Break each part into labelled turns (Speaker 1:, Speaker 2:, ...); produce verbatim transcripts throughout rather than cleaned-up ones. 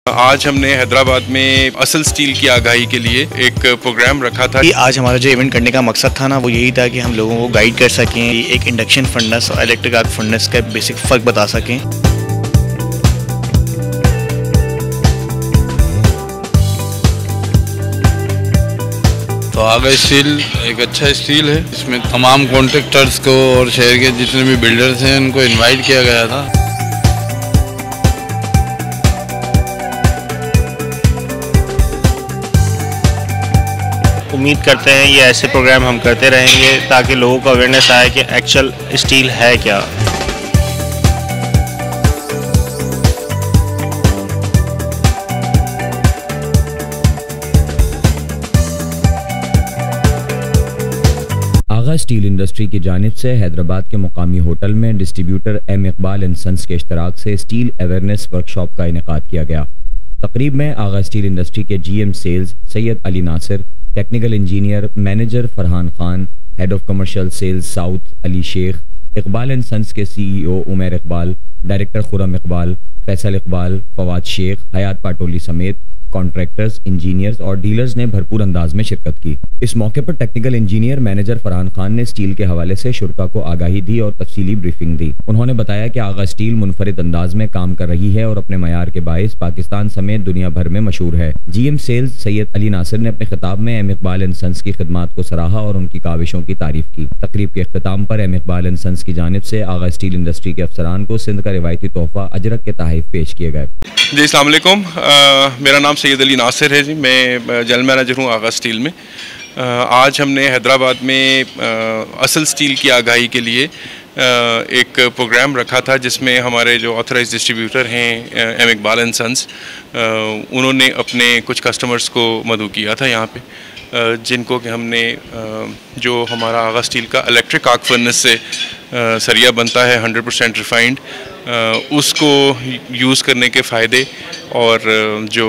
Speaker 1: आज हमने हैदराबाद में असल स्टील की आगाही के लिए एक प्रोग्राम रखा था।
Speaker 2: आज हमारा जो इवेंट करने का मकसद था ना, वो यही था कि हम लोगों को गाइड कर सकें, एक इंडक्शन फर्नेस और इलेक्ट्रिक आर्क फर्नेस का बेसिक फ़र्क बता सकें।
Speaker 3: तो आगा स्टील एक अच्छा स्टील है। इसमें तमाम कॉन्ट्रैक्टर्स को और शहर के जितने भी बिल्डर्स हैं उनको इनवाइट किया गया था।
Speaker 4: उम्मीद करते हैं ये ऐसे प्रोग्राम हम करते रहेंगे ताकि लोगों को अवेयरनेस आए कि एक्चुअल स्टील है क्या।
Speaker 5: आगा स्टील इंडस्ट्री की जानिब से हैदराबाद के मुकामी होटल में distributor M Iqbal and sons के इश्तराक से स्टील अवेयरनेस वर्कशॉप का इनेकाद किया गया। तकरीब में आगा स्टील इंडस्ट्री के GM sales Syed Ali Nasir, technical engineer manager Farhan Khan, head of commercial sales south Ali Sheikh, Iqbal and sons के सीईओ उमर इकबाल, डायरेक्टर खुरम इकबाल, फैसल इकबाल, फवाद शेख, हयात पाटोली समेत कॉन्ट्रैक्टर्स, इंजीनियर्स और डीलर्स ने भरपूर अंदाज में शिरकत की। इस मौके पर technical engineer manager Farhan Khan ने स्टील के हवाले से शुरका को आगाही दी और तफसीली ब्रीफिंग दी। उन्होंने बताया कि आगा स्टील मुनफरिद अंदाज में काम कर रही है और अपने मयार के बाइस पाकिस्तान समेत दुनिया भर में मशहूर है। जीएम सेल्स सैयद अली नासिर ने अपने खिताब में एम इकबाल एंड सन्स की खिदमात को सराहा और उनकी काविशों की तारीफ की। तकरीब के अख्ताम पर एम इकबाल एंड सन्स की जानिब से आगा स्टील इंडस्ट्री के अफसरान को सिंध का रिवायती तोहफा अजरक के तोहफे पेश किए गए।
Speaker 1: जी अस्सलाम वालेकुम, मेरा नाम सैयद अली नासिर है जी। मैं जनरल मैनेजर हूँ आगा स्टील में। आज हमने हैदराबाद में असल स्टील की आगाही के लिए एक प्रोग्राम रखा था, जिसमें हमारे जो ऑथराइज डिस्ट्रीब्यूटर हैं एम इकबाल एंड सन्स, उन्होंने अपने कुछ कस्टमर्स को मदऊ किया था यहाँ पे, जिनको कि हमने जो हमारा आगा स्टील का इलेक्ट्रिक आर्क फर्नेस से सरिया बनता है हंड्रेड परसेंट रिफाइंड, उसको यूज़ करने के फ़ायदे और जो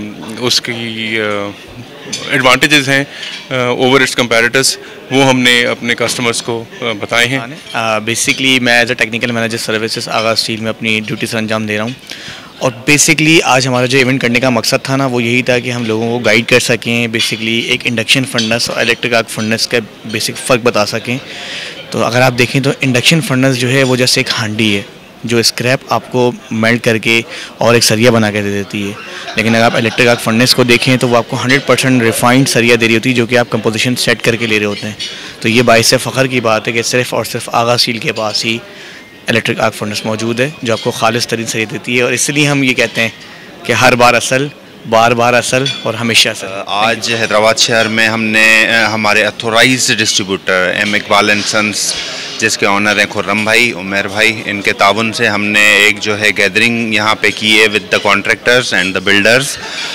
Speaker 1: उसकी एडवांटेजेस हैं ओवर इट्स कंपैरेटर्स, वो हमने अपने कस्टमर्स को बताए हैं।
Speaker 2: बेसिकली uh, मैं as a technical manager services Agha steel में अपनी ड्यूटी से अंजाम दे रहा हूँ। और बेसिकली आज हमारा जो इवेंट करने का मकसद था ना, वो यही था कि हम लोगों को गाइड कर सकें, बेसिकली एक इंडक्शन फर्नेस और इलेक्ट्रिक आर्क फर्नेस का बेसिक फ़र्क बता सकें। तो अगर आप देखें तो इंडक्शन फर्नेस जो है वो जैसे एक हांडी है जो स्क्रैप आपको मेल्ट करके और एक सरिया बना के दे देती है, लेकिन अगर आप इलेक्ट्रिक आर्क फर्नेस को देखें तो वो आपको हंड्रेड परसेंट रिफाइंड सरिया दे रही होती है, जो कि आप कंपोजिशन सेट करके ले रहे होते हैं। तो ये बाइस से फ़ख्र की बात है कि सिर्फ़ और सिर्फ आगा स्टील के पास ही इलेक्ट्रिक आर्क फर्नेस मौजूद है जो आपको खालिस तरीन सरिया देती है। और इसलिए हम ये कहते हैं कि हर बार असल, बार बार असल और हमेशा असल।
Speaker 6: आज हैदराबाद शहर में हमने हमारे authorise distributor M Iqbal and sons, जिसके ऑनर हैं खुर्रम भाई, उमर भाई, इनके ताउन से हमने एक जो है गैदरिंग यहाँ पे की है with the contractors and the builders.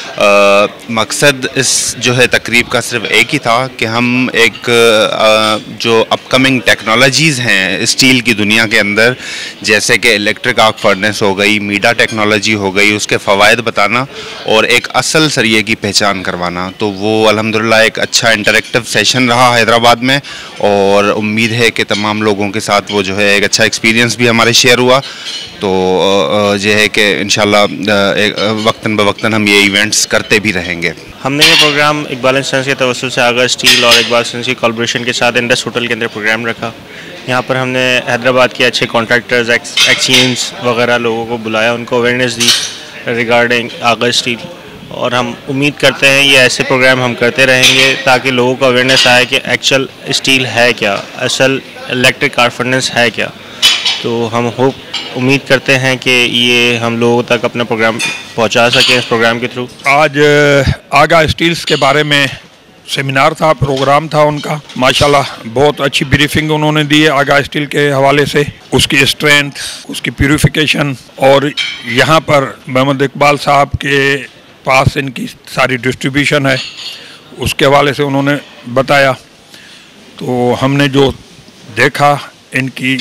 Speaker 6: मकसद इस जो है तकरीब का सिर्फ एक ही था कि हम एक आ, जो अपकमिंग टेक्नोलॉजीज़ हैं स्टील की दुनिया के अंदर, जैसे कि इलेक्ट्रिक आर्क फर्नेस हो गई, मीडा टेक्नोलॉजी हो गई, उसके फ़वाइद बताना और एक असल सरिये की पहचान करवाना। तो वो अल्हम्दुलिल्लाह एक अच्छा इंटरेक्टिव सेशन रहा हैदराबाद में, और उम्मीद है कि तमाम लोगों के साथ वो जो है एक अच्छा एक्सपीरियंस भी हमारे शेयर हुआ। तो जो है कि इंशाल्लाह वक्तन बवक्तन हम ये इवेंट्स करते भी रहेंगे।
Speaker 4: हमने ये प्रोग्राम इकबाल एंड सन्स के तवस्सुल से आगा स्टील और इकबाल सन्स की कोलैबोरेशन के साथ इंडस होटल के अंदर प्रोग्राम रखा। यहाँ पर हमने हैदराबाद के अच्छे कॉन्ट्रैक्टर्स, एक्सचेंज वगैरह लोगों को बुलाया, उनको अवेयरनेस दी रिगार्डिंग आगा स्टील। और हम उम्मीद करते हैं ये ऐसे प्रोग्राम हम करते रहेंगे ताकि लोगों को अवेयरनेस आए कि एक्चुअल स्टील है क्या, असल इलेक्ट्रिक आर्क फर्नेस है क्या। तो हम होप उम्मीद करते हैं कि ये हम लोगों तक अपना प्रोग्राम पहुंचा सकें इस प्रोग्राम के थ्रू।
Speaker 7: आज आगा स्टील्स के बारे में सेमिनार था, प्रोग्राम था उनका। माशाल्लाह बहुत अच्छी ब्रीफिंग उन्होंने दी है आगा स्टील के हवाले से, उसकी स्ट्रेंथ, उसकी प्यूरिफिकेशन, और यहाँ पर मोहम्मद इकबाल साहब के पास इनकी सारी डिस्ट्रीब्यूशन है, उसके हवाले से उन्होंने बताया। तो हमने जो देखा इनकी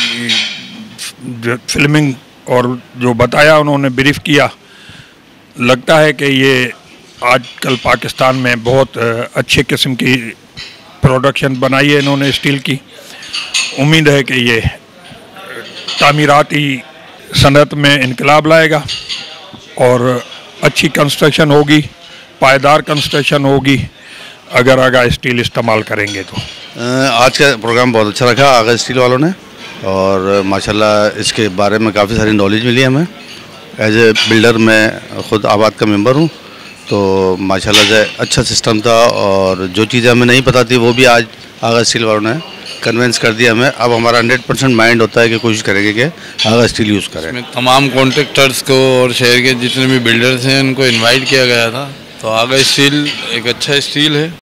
Speaker 7: फिल्मिंग और जो बताया उन्होंने, ब्रीफ किया, लगता है कि ये आजकल पाकिस्तान में बहुत अच्छे किस्म की प्रोडक्शन बनाई है इन्होंने स्टील की। उम्मीद है कि ये तामीराती सनत में इनकलाब लाएगा और अच्छी कंस्ट्रक्शन होगी, पायदार कंस्ट्रक्शन होगी अगर आगा स्टील इस्तेमाल करेंगे तो।
Speaker 8: आज का प्रोग्राम बहुत अच्छा रखा आगा स्टील वालों ने, और माशाल्लाह इसके बारे में काफ़ी सारी नॉलेज मिली हमें। एज ए बिल्डर मैं ख़ुद आबाद का मेंबर हूँ, तो माशाल्लाह से अच्छा सिस्टम था, और जो चीज़ें हमें नहीं पता थी वो भी आज आगा स्टील वालों ने कन्विंस कर दिया हमें। अब हमारा हंड्रेड परसेंट माइंड होता है कि कोशिश करेंगे कि आगा स्टील यूज़ करें।
Speaker 3: तमाम कॉन्ट्रैक्टर्स को और शहर के जितने भी बिल्डर्स हैं उनको इनवाइट किया गया था। तो आगा स्टील एक अच्छा स्टील है।